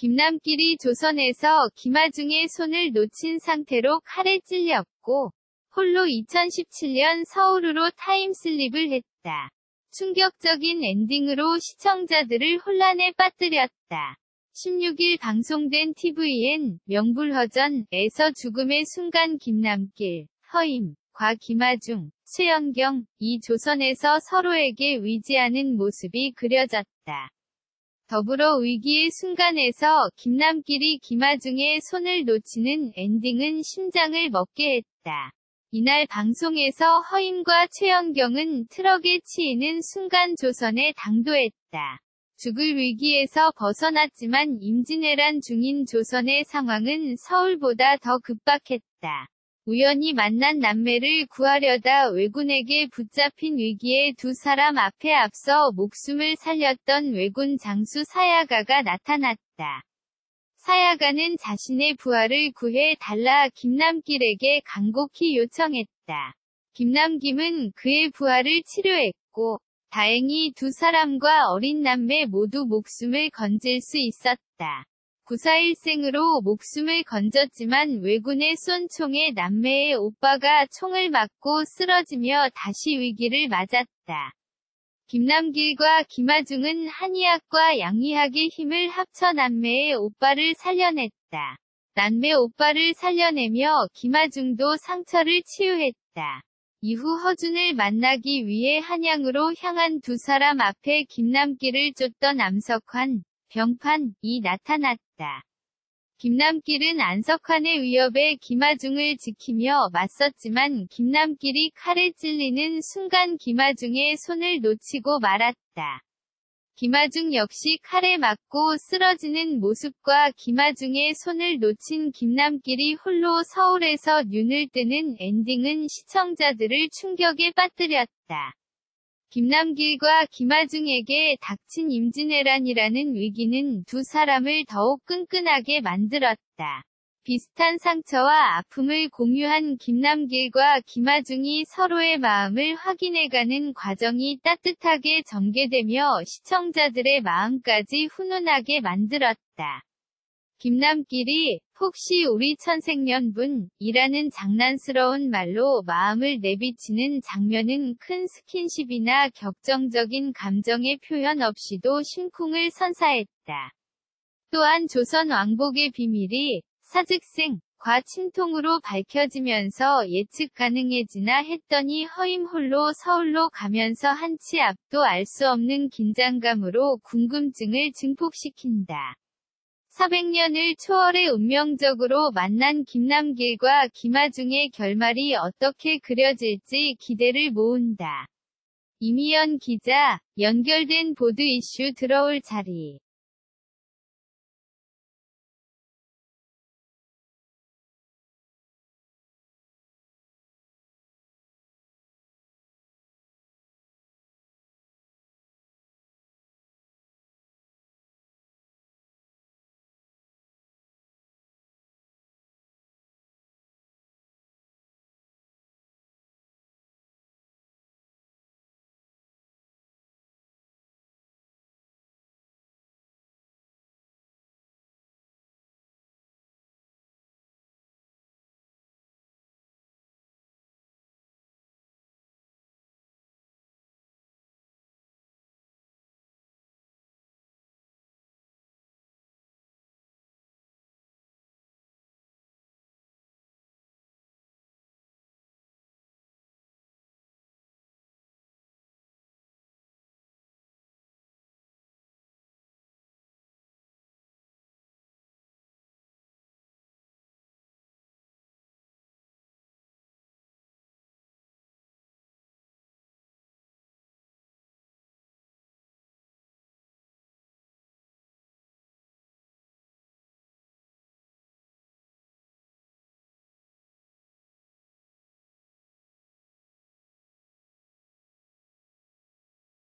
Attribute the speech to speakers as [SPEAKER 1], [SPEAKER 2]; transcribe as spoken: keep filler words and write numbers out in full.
[SPEAKER 1] 김남길이 조선에서 김하중의 손을 놓친 상태로 칼에 찔렸고 홀로 이천십칠 년 서울으로 타임슬립을 했다. 충격적인 엔딩으로 시청자들을 혼란에 빠뜨렸다. 십육 일 방송된 티비엔 명불허전에서 죽음의 순간 김남길, 허임, 과 김하중, 최연경, 이 조선에서 서로에게 의지하는 모습이 그려졌다. 더불어 위기의 순간에서 김남길이 김하중의 손을 놓치는 엔딩은 심장을 먹게 했다. 이날 방송에서 허임과 최연경은 트럭에 치이는 순간 조선에 당도했다. 죽을 위기에서 벗어났지만 임진왜란 중인 조선의 상황은 서울보다 더 급박했다. 우연히 만난 남매를 구하려다 왜군에게 붙잡힌 위기에 두 사람 앞에 앞서 목숨을 살렸던 왜군 장수 사야가가 나타났다. 사야가는 자신의 부하를 구해 달라 김남길에게 간곡히 요청했다. 김남김은 그의 부하를 치료했고 다행히 두 사람과 어린 남매 모두 목숨을 건질 수 있었다. 구사일생으로 목숨을 건졌지만 왜군의 쏜 총에 남매의 오빠가 총을 맞고 쓰러지며 다시 위기를 맞았다. 김남길과 김하중은 한의학과 양의학의 힘을 합쳐 남매의 오빠를 살려냈다. 남매 오빠를 살려내며 김하중도 상처를 치유했다. 이후 허준을 만나기 위해 한양으로 향한 두 사람 앞에 김남길을 쫓던 암석환, 병판이 나타났다. 김남길은 안석환의 위협에 김하중을 지키며 맞섰지만 김남길이 칼에 찔리는 순간 김하중의 손을 놓치고 말았다. 김하중 역시 칼에 맞고 쓰러지는 모습과 김하중의 손을 놓친 김남길이 홀로 서울에서 눈을 뜨는 엔딩은 시청자들을 충격에 빠뜨렸다. 김남길과 김하중에게 닥친 임진왜란이라는 위기는 두 사람을 더욱 끈끈하게 만들었다. 비슷한 상처와 아픔을 공유한 김남길과 김하중이 서로의 마음을 확인해가는 과정이 따뜻하게 전개되며 시청자들의 마음까지 훈훈하게 만들었다. 김남길이 혹시 우리 천생연분 이라는 장난스러운 말로 마음을 내비치는 장면은 큰 스킨십이나 격정적인 감정의 표현 없이도 심쿵을 선사했다. 또한 조선 왕복의 비밀이 사즉생, 과 침통으로 밝혀지면서 예측 가능해지나 했더니 허임 홀로 서울로 가면서 한치 앞도 알 수 없는 긴장감으로 궁금증을 증폭시킨다. 사백 년을 초월해 운명적으로 만난 김남길과 김하중의 결말이 어떻게 그려질지 기대를 모은다. 이미연 기자, 연결된 보도 이슈 들어올 자리.